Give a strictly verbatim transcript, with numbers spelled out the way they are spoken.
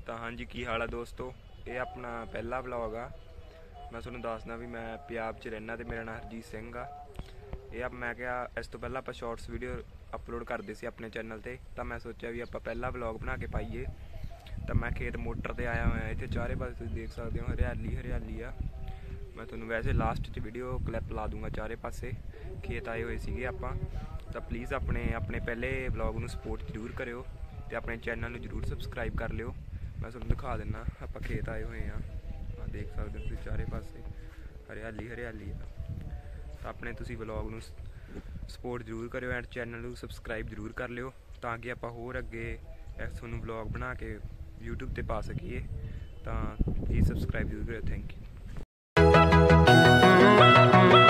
ਤਾਂ ਹਾਂਜੀ ਕੀ ਹਾਲ ਆ ਦੋਸਤੋ। ਇਹ ਆਪਣਾ ਪਹਿਲਾ ਵਲੌਗ ਆ। ਮੈਂ ਤੁਹਾਨੂੰ ਦੱਸਦਾ ਵੀ ਮੈਂ ਪੰਜਾਬ 'ਚ ਰਹਿਣਾ ਤੇ ਮੇਰਾ ਨਾਮ ਹਰਜੀਤ ਸਿੰਘ ਆ। ਇਹ ਆ ਮੈਂ ਕਿਹਾ ਇਸ ਤੋਂ ਪਹਿਲਾਂ ਆਪਾਂ ਸ਼ਾਰਟਸ ਵੀਡੀਓ ਅਪਲੋਡ ਕਰਦੇ ਸੀ ਆਪਣੇ ਚੈਨਲ ਤੇ, ਤਾਂ ਮੈਂ ਸੋਚਿਆ ਵੀ ਆਪਾਂ ਪਹਿਲਾ ਵਲੌਗ ਬਣਾ ਕੇ ਪਾਈਏ। ਤਾਂ ਮੈਂ ਖੇਤ ਮੋਟਰ ਤੇ ਆਇਆ ਹੋਇਆ, ਇੱਥੇ ਚਾਰੇ ਪਾਸੇ ਤੁਸੀਂ ਦੇਖ ਸਕਦੇ ਹੋ ਹਰਿਆਲੀ ਹਰਿਆਲੀ ਆ। ਮੈਂ ਤੁਹਾਨੂੰ ਵੈਸੇ ਲਾਸਟ 'ਚ ਵੀਡੀਓ ਕਲਿੱਪ ਲਾ ਦੂੰਗਾ, ਚਾਰੇ ਪਾਸੇ ਖੇਤ ਆਏ ਹੋਏ ਸੀਗੇ ਆਪਾਂ। ਤਾਂ ਪਲੀਜ਼ ਆਪਣੇ ਆਪਣੇ ਪਹਿਲੇ ਵਲੌਗ ਨੂੰ ਸਪੋਰਟ ਜ਼ਰੂਰ ਕਰਿਓ ਤੇ ਆਪਣੇ ਚੈਨਲ ਨੂੰ ਜ਼ਰੂਰ ਸਬਸਕ੍ਰਾਈਬ ਕਰ ਲਿਓ। ਮੈਂ ਤੁਹਾਨੂੰ ਦਿਖਾ ਦਿੰਦਾ, ਆਪਾਂ ਖੇਤ ਆਏ ਹੋਏ ਹਾਂ, ਆ ਦੇਖ ਸਕਦੇ ਹੋ ਤੁਸੀਂ ਚਾਰੇ ਪਾਸੇ ਹਰਿਆਲੀ ਹਰਿਆਲੀ ਆ। ਤਾਂ ਆਪਣੇ ਤੁਸੀਂ ਵਲੌਗ ਨੂੰ ਸਪੋਰਟ ਜ਼ਰੂਰ ਕਰਿਓ ਐਂਡ ਚੈਨਲ ਨੂੰ ਸਬਸਕ੍ਰਾਈਬ ਜ਼ਰੂਰ ਕਰ ਲਿਓ, ਤਾਂ ਕਿ ਆਪਾਂ ਹੋਰ ਅੱਗੇ ਤੁਹਾਨੂੰ ਵਲੌਗ ਬਣਾ ਕੇ YouTube ਤੇ ਪਾ ਸਕੀਏ। ਤਾਂ ਪਲੀਜ਼ ਸਬਸਕ੍ਰਾਈਬ ਜ਼ਰੂਰ ਕਰਿਓ। Thank you.